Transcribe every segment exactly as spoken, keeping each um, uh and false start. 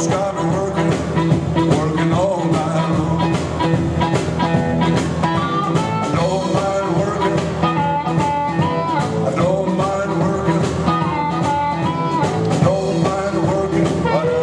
boss got me working, working all night long. I don't mind working, I don't mind working, I don't mind working, but I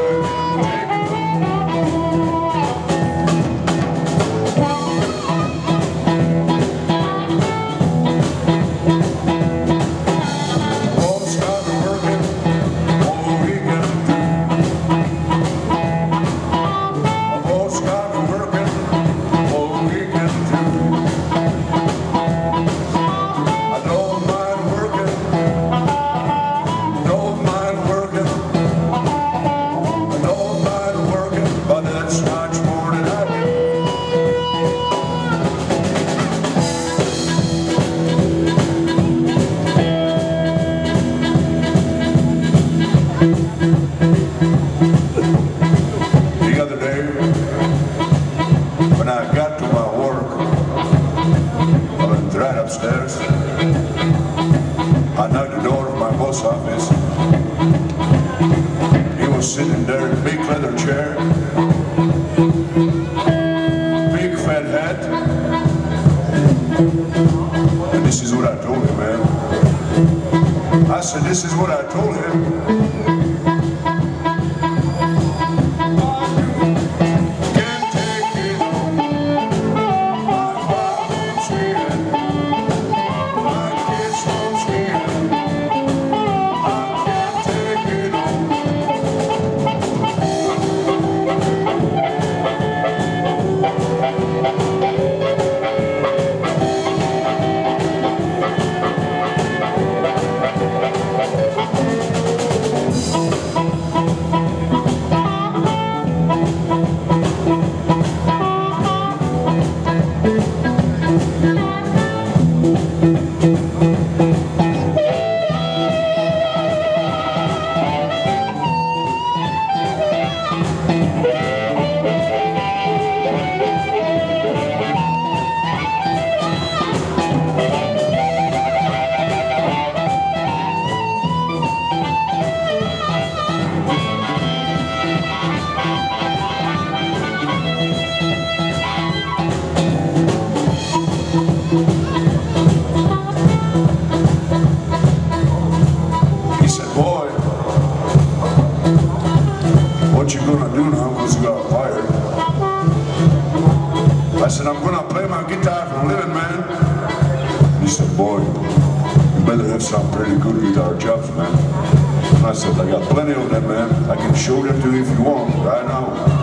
when I got to my work, I went right upstairs. I knocked the door of my boss office. He was sitting there in a big leather chair, big fat hat. And this is what I told him, man. I said, this is what I told him. What you gonna do now because you got fired? I said, I'm gonna play my guitar for a living, man. He said, boy, you better have some pretty good guitar jobs, man. And I said, I got plenty of them, man. I can show them to you if you want right now.